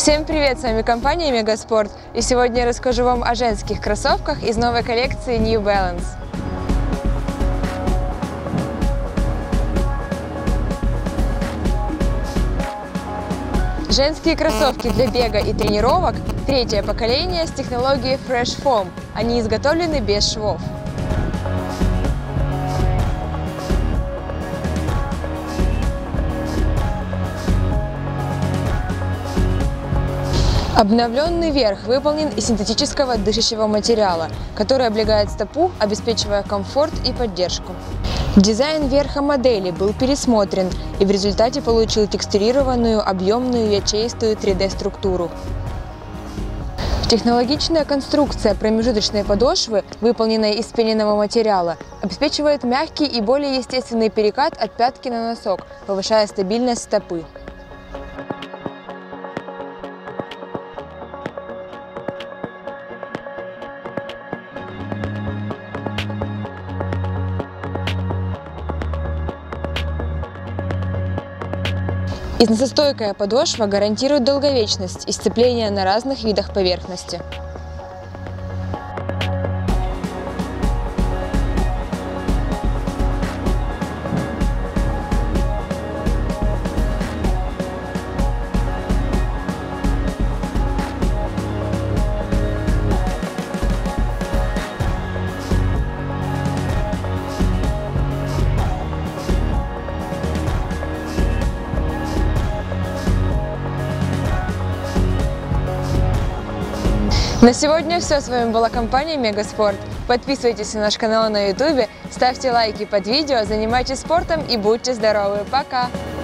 Всем привет! С вами компания Мегаспорт, и сегодня я расскажу вам о женских кроссовках из новой коллекции New Balance. Женские кроссовки для бега и тренировок – третье поколение с технологией Fresh Foam. Они изготовлены без швов. Обновленный верх выполнен из синтетического дышащего материала, который облегает стопу, обеспечивая комфорт и поддержку. Дизайн верха модели был пересмотрен и в результате получил текстурированную, объемную, ячеистую 3D-структуру. Технологичная конструкция промежуточной подошвы, выполненная из пененного материала, обеспечивает мягкий и более естественный перекат от пятки на носок, повышая стабильность стопы. Износостойкая подошва гарантирует долговечность и сцепление на разных видах поверхности. На сегодня все. С вами была компания Мегаспорт. Подписывайтесь на наш канал на YouTube, ставьте лайки под видео, занимайтесь спортом и будьте здоровы. Пока!